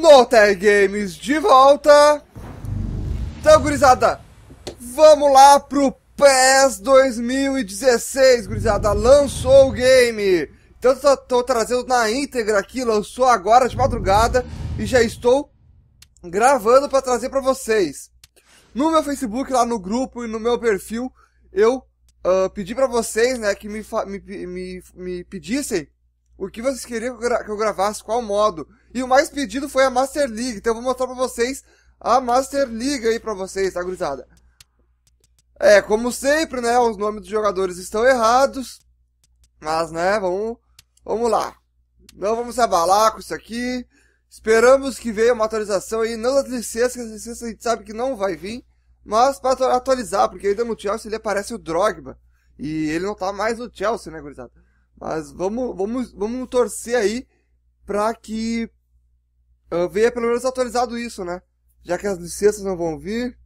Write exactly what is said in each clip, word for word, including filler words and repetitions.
Notec Games de volta. Então, gurizada, vamos lá pro PES dois mil e dezesseis, gurizada. Lançou o game. Então, eu tô trazendo na íntegra aqui. Lançou agora de madrugada e já estou gravando para trazer para vocês. No meu Facebook, lá no grupo e no meu perfil, eu uh, pedi para vocês, né, que me, me, me, me pedissem o que vocês queriam que eu, gra que eu gravasse, qual modo. E o mais pedido foi a Master League. Então eu vou mostrar pra vocês a Master League aí pra vocês, tá, gurizada? É, como sempre, né, os nomes dos jogadores estão errados. Mas, né, vamos, vamos lá. Não vamos se abalar com isso aqui. Esperamos que venha uma atualização aí, não das licenças, que as licenças a gente sabe que não vai vir. Mas para atualizar, porque ainda no Chelsea ele aparece o Drogba. E ele não tá mais no Chelsea, né, gurizada? Mas vamos, vamos, vamos torcer aí pra que uh, venha pelo menos atualizado isso, né? Já que as licenças não vão vir.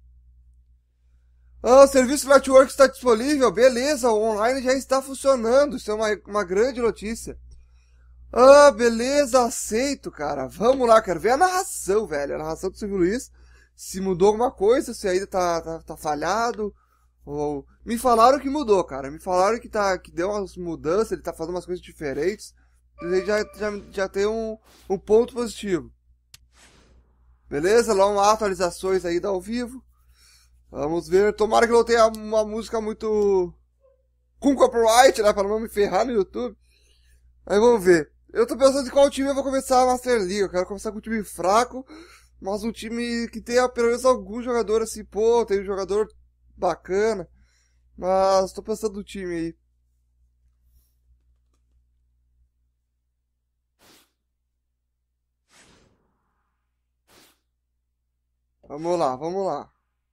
Ah, o serviço Network está disponível, beleza, o online já está funcionando, isso é uma, uma grande notícia. Ah, beleza, aceito, cara. Vamos lá, quero ver a narração, velho, a narração do Silvio Luiz. Se mudou alguma coisa, se ainda tá, tá, tá falhado. Ou... Me falaram que mudou, cara. Me falaram que, tá, que deu umas mudanças, ele tá fazendo umas coisas diferentes. Ele já, já, já tem um, um ponto positivo. Beleza? Vamos lá, atualizações aí da ao vivo. Vamos ver. Tomara que não tenha uma música muito com copyright, né? Pra não me ferrar no YouTube. Aí vamos ver. Eu tô pensando em qual time eu vou começar a Master League. Eu quero começar com um time fraco, mas um time que tenha pelo menos algum jogador assim. Pô, tem um jogador bacana. Mas tô pensando no time aí. Vamos lá, vamos lá.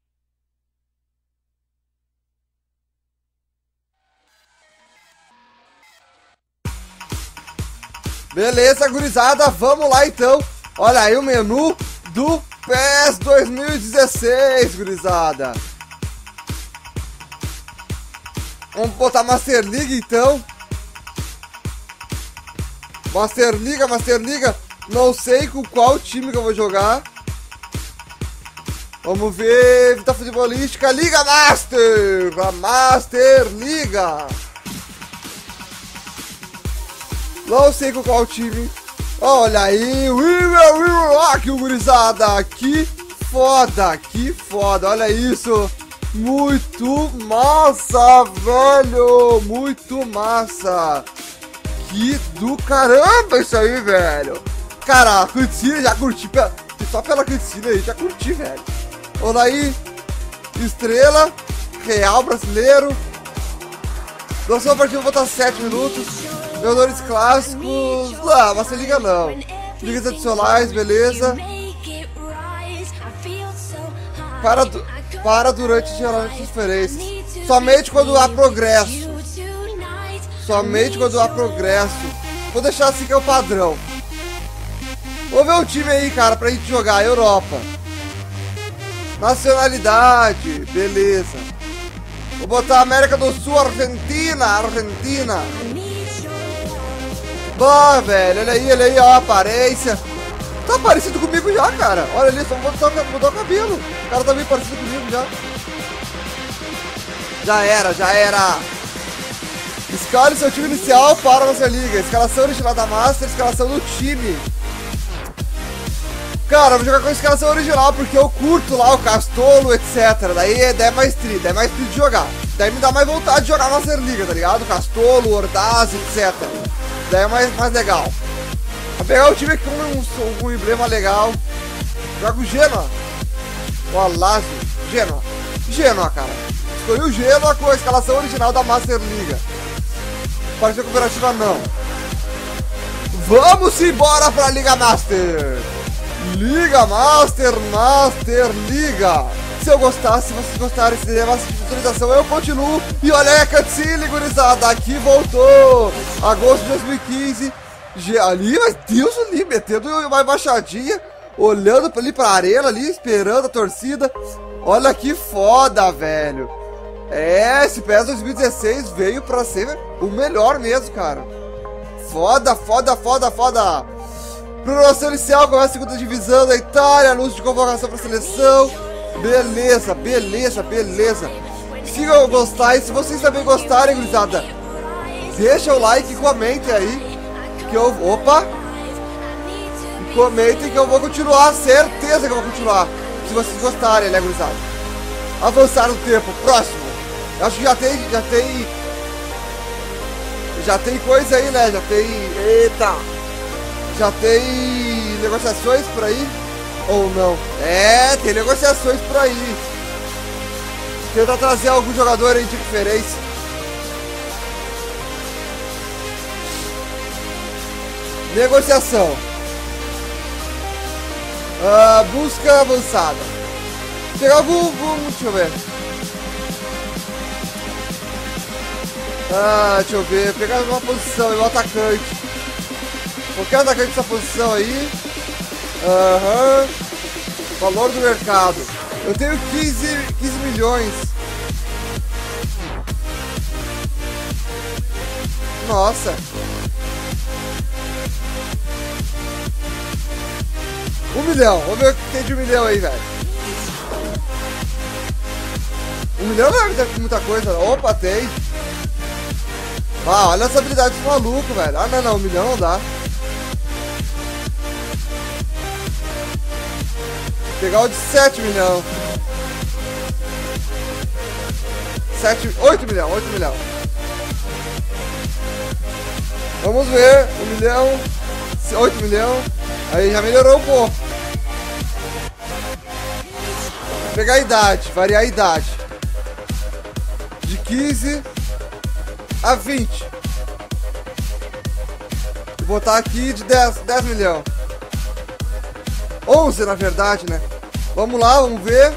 Beleza, gurizada, vamos lá então. Olha aí o menu do PES dois mil e dezesseis, gurizada. Vamos botar Master League então. Master Liga, Master Liga. Não sei com qual time que eu vou jogar. Vamos ver. Vida Futebolística. Liga Master. A Master Liga. Não sei com qual time. Olha aí. Aqui o gurizada. Que foda. Que foda. Olha isso. Muito massa, velho! Muito massa! Que do caramba isso aí, velho! Cara, a cutscene, já curti, só pela cutscene aí, já curti, velho! Olha aí, estrela, real brasileiro. Nossa partida vou botar sete minutos. Jogadores clássicos, não, mas se liga não. Ligas adicionais, beleza. Para do... Para durante gerar transferências. Somente quando há progresso. Somente quando há progresso. Vou deixar assim que é o padrão. Vou ver o time aí, cara, pra gente jogar. Europa. Nacionalidade. Beleza. Vou botar América do Sul, Argentina. Argentina. Bah, velho. Olha aí, olha aí, ó, a aparência. Tá parecido comigo já, cara. Olha ali, só mudar, mudar o cabelo. O cara tá bem parecido comigo já. Já era, já era. Escolhe seu time inicial para a nossa liga. Escalação original da Master, escalação do time. Cara, eu vou jogar com a escalação original porque eu curto lá o Castolo, etcétera. Daí, daí é mais tri, daí é mais tri de jogar. Daí me dá mais vontade de jogar a Master Liga, tá ligado? Castolo, Ordaz, etcétera. Daí é mais, mais legal. Vou pegar o time aqui com um, com um emblema legal. Joga o Genoa. Ó, Lazio. Genoa. Genoa, cara. Escolhi o Genoa com a escalação original da Master Liga. Partida cooperativa não. Vamos embora pra Liga Master. Liga Master, Master Liga. Se eu gostasse, se vocês gostarem, se der bastante visualização, eu continuo. E olha aí a cutscene, gurizada. Aqui voltou. Agosto de dois mil e quinze. Ali, mas Deus ali, metendo uma embaixadinha, olhando ali pra arena ali, esperando a torcida. Olha que foda, velho. É, esse PES dois mil e dezesseis veio pra ser o melhor mesmo, cara. Foda, foda, foda, foda. Programação inicial, começa a segunda divisão da Itália, anúncio de convocação para a seleção. Beleza, beleza, beleza. Se eu gostar, e se vocês também gostarem, gurizada, deixa o like e comentem aí. Que eu... Opa! E comentem que eu vou continuar, certeza que eu vou continuar. Se vocês gostarem, né, gurizada? Avançar no tempo, próximo. Acho que já tem, já tem... Já tem coisa aí, né? Já tem... Eita! Já tem negociações por aí? Ou não? É, tem negociações por aí. Tentar trazer algum jogador aí de preferência. Negociação. Uh, busca avançada. Pegar algum, algum... Deixa eu ver. Ah, deixa eu ver. Pegar uma posição, igual atacante. Qualquer atacante dessa posição aí. Aham. Uhum. Valor do mercado. Eu tenho quinze, quinze milhões. Nossa. Um milhão. Vamos ver o que tem de um milhão aí, velho. Um milhão não é muita coisa. Opa, tem. Ah, olha essa habilidade do maluco, velho. Ah, não, não. Um milhão não dá. Pegar o de sete milhões. sete, oito milhões, oito milhões. Vamos ver. um milhão. oito milhões. Aí já melhorou um pouco. Pegar a idade, variar a idade. De quinze a vinte. Vou botar aqui de dez, dez milhões. onze na verdade, né? Vamos lá, vamos ver.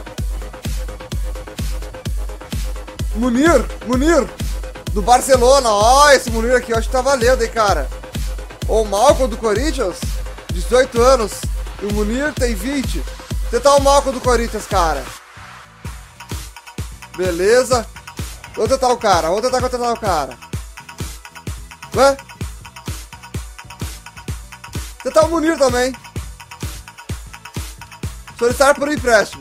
Munir, Munir do Barcelona. Ó, esse Munir aqui, eu acho que tá valendo, hein, cara. O Malcolm do Corinthians, dezoito anos. E o Munir tem vinte. Tentar o Malcolm do Corinthians, cara. Beleza. Vou tentar o cara, vou tentar tentar o cara. Ué? Tentar o Munir também. Solicitar por empréstimo.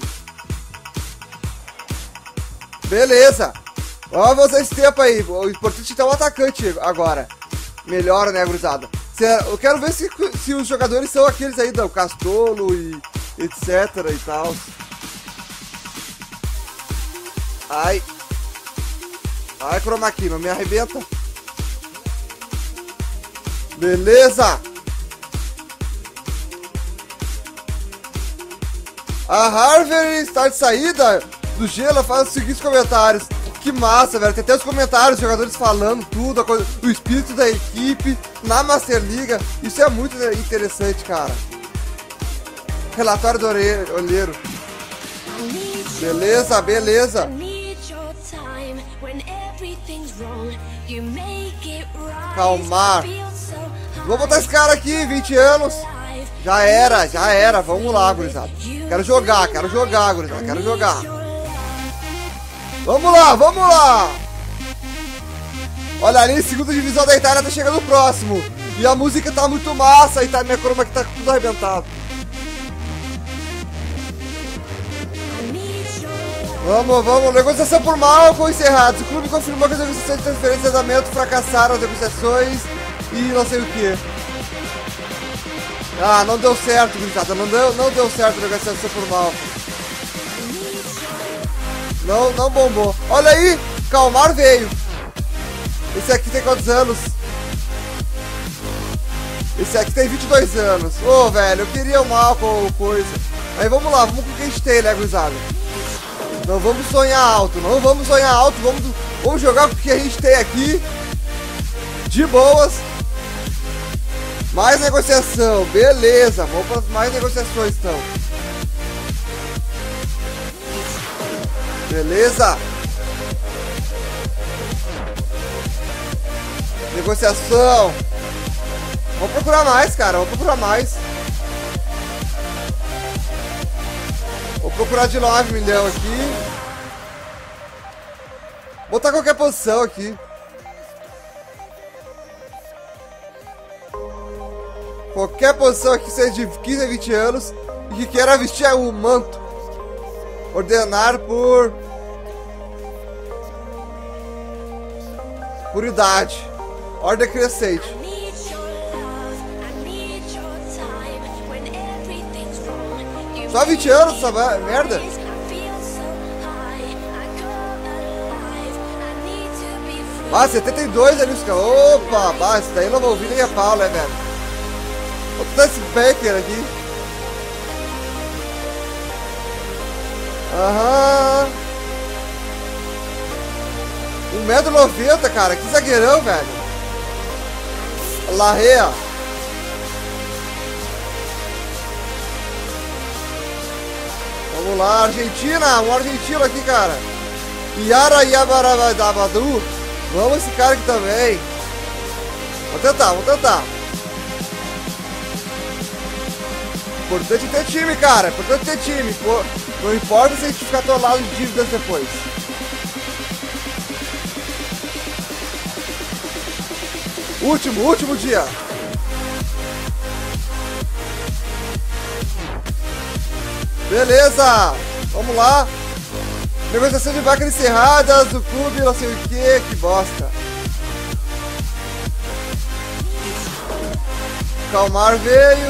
Beleza. Vamos avançar esse tempo aí. O importante é ter um atacante agora. Melhor, né, gurizada? Eu quero ver se, se os jogadores são aqueles aí do Castolo e etc e tal. Ai. Ai, Chroma Key, não me arrebenta. Beleza. A Harvard está de saída do gelo, faz os seguintes comentários. Que massa, velho. Tem até os comentários, os jogadores falando tudo, a coisa, o espírito da equipe na Master Liga. Isso é muito interessante, cara. Relatório do olheiro. Beleza, beleza. Calmar. Vou botar esse cara aqui, vinte anos. Já era, já era. Vamos lá, gurizada. Quero jogar, quero jogar, gurizada. Quero jogar. Vamos lá, vamos lá. Olha ali, segunda divisão da Itália tá chegando próximo. E a música tá muito massa. E tá, minha chroma aqui tá tudo arrebentado. Vamos, vamos. Negociação por Malcolm encerrados. O clube confirmou que as negociações de transferência de andamento fracassaram as negociações. E não sei o que. Ah, não deu certo, gurizada. Não deu, não deu certo a negociação por Malcolm. Não, não bombou. Olha aí, Calmar veio. Esse aqui tem quantos anos? Esse aqui tem vinte e dois anos. Ô, oh, velho, eu queria o Malcolm ou coisa. Aí vamos lá, vamos com o que a gente tem, né, gurizada? Não vamos sonhar alto, não vamos sonhar alto. Vamos, vamos jogar com o que a gente tem aqui. De boas. Mais negociação, beleza. Vamos para mais negociações, então. Beleza. Negociação. Vamos procurar mais, cara. Vamos procurar mais. Vou procurar de nove milhões aqui. Botar qualquer posição aqui. Qualquer posição aqui, seja de quinze a vinte anos, e que queira vestir o manto. Ordenar por... por idade. Ordem crescente. Só vinte anos, essa merda? Ah, setenta e dois ali os caras. Opa, bah, isso daí não vou ouvir nem a pau, né, velho? Vou botar esse Becker aqui. Aham. um metro e noventa, cara. Que zagueirão, velho. Larrea. Vamos lá, Argentina. Um argentino aqui, cara. Yara Yabarabadu. Vamos esse cara aqui também. Vou tentar, vou tentar. Importante ter time, cara. Importante ter time. Pô, não importa se a gente ficar atolado de dívidas depois. Último, último dia. Beleza. Vamos lá. Negociação de vacas encerradas, o clube, não sei o que, que bosta. Calmar veio.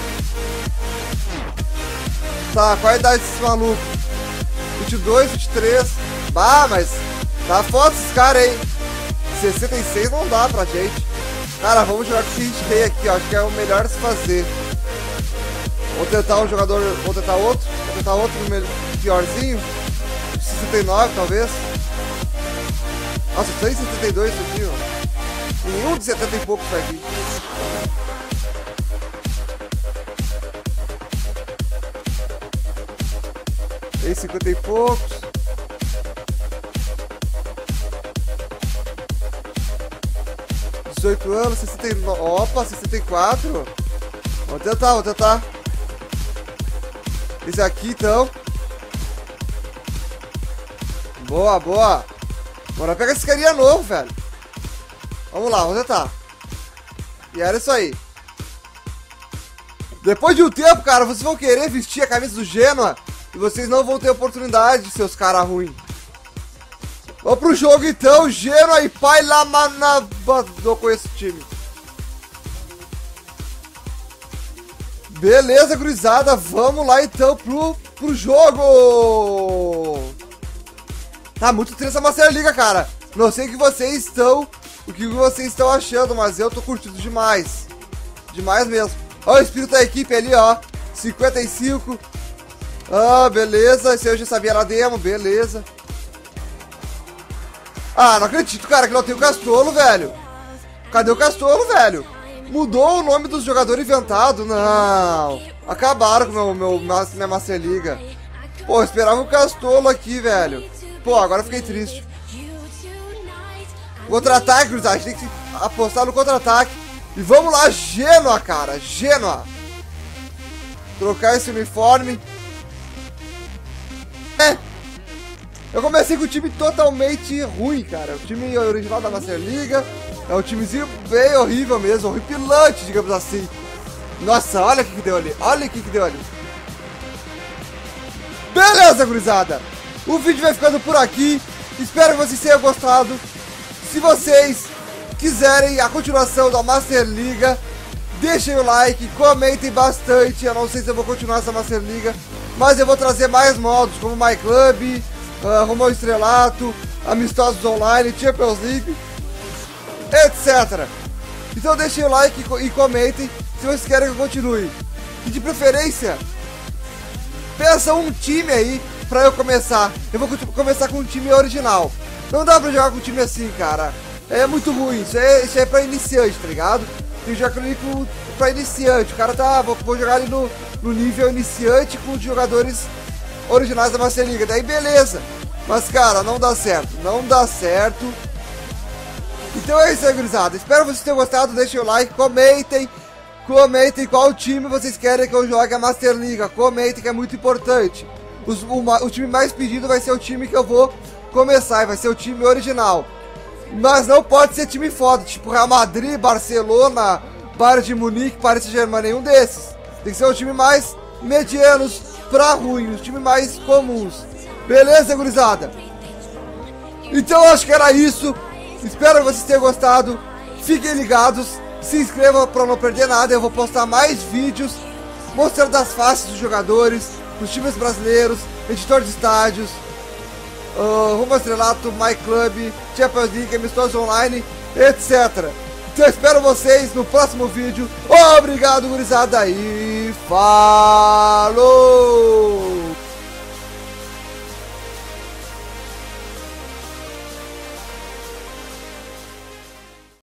Tá, qual a idade desses malucos? vinte e dois, vinte e três. Bah, mas tá foda esses caras aí. sessenta e seis não dá pra gente. Cara, vamos jogar com o que a gente tem aqui, ó. Acho que é o melhor de se fazer. Vou tentar um jogador. Vou tentar outro. Vou tentar outro piorzinho. sessenta e nove, talvez. Nossa, só em setenta e dois isso aqui, ó. Nenhum de setenta e poucos tá aqui. Tem cinquenta e poucos. dezoito anos, sessenta e nove. Opa, sessenta e quatro. Vou tentar, vou tentar. Esse aqui, então. Boa, boa. Bora pegar esse carinha novo, velho. Vamos lá, vamos tentar. E era isso aí. Depois de um tempo, cara, vocês vão querer vestir a camisa do Genoa e vocês não vão ter oportunidade, seus caras ruins. Vamos pro jogo então, Genoa e Pai Lamanaba. Não conheço o time. Beleza, gurizada. Vamos lá então pro, pro jogo. Tá muito triste essa Master Liga, cara. Não sei o que vocês estão, o que vocês estão achando, mas eu tô curtindo demais. Demais mesmo. Olha o espírito da equipe ali, ó. cinquenta e cinco. Ah, beleza. Esse eu já sabia na demo, beleza. Ah, não acredito, cara, que não tem o Castolo, velho. Cadê o Castolo, velho? Mudou o nome dos jogadores inventado? Não. Acabaram com meu, meu, minha Master Liga. Pô, eu esperava o Castolo aqui, velho. Pô, agora eu fiquei triste. Contra-ataque, cruzar. A gente tem que apostar no contra-ataque. E vamos lá, Genoa, cara. Genoa. Trocar esse uniforme. É. Eu comecei com o time totalmente ruim, cara. O time original da Master Liga. É um timezinho bem horrível mesmo. Horripilante, digamos assim. Nossa, olha o que, que deu ali. Olha o que, que deu ali. Beleza, gurizada. O vídeo vai ficando por aqui. Espero que vocês tenham gostado. Se vocês quiserem a continuação da Master Liga, deixem o like, comentem bastante. Eu não sei se eu vou continuar essa Master Liga, mas eu vou trazer mais modos, como My Club, uh, Rumo ao Estrelato, Amistosos Online, Champions League, etcétera. Então deixem o like e comentem se vocês querem que eu continue. E de preferência, peça um time aí pra eu começar. Eu vou começar com um time original. Não dá pra jogar com um time assim, cara. É muito ruim. Isso é, isso é pra iniciante, tá ligado? Tem que jogar com pra iniciante. O cara tá... Vou, vou jogar ali no, no nível iniciante com os jogadores originais da Master Liga. Daí beleza. Mas, cara, não dá certo. Não dá certo. Então é isso aí, gurizada. Espero que vocês tenham gostado. Deixem o like, comentem. Comentem qual time vocês querem que eu jogue a Master Liga. Comentem, que é muito importante. Os, o, o time mais pedido vai ser o time que eu vou começar. E vai ser o time original. Mas não pode ser time foda, tipo Real Madrid, Barcelona, Bayern de Munique, Paris Saint-Germain, nenhum desses. Tem que ser um time mais medianos pra ruim, os times mais comuns. Beleza, gurizada? Então eu acho que era isso. Espero que vocês tenham gostado. Fiquem ligados, se inscrevam para não perder nada. Eu vou postar mais vídeos mostrando as faces dos jogadores, dos times brasileiros, editor de estádios, uh, Rumo ao Estrelato, My Club, Champions League, amistosos online, etcétera. Então eu espero vocês no próximo vídeo. Obrigado, gurizada, e falou!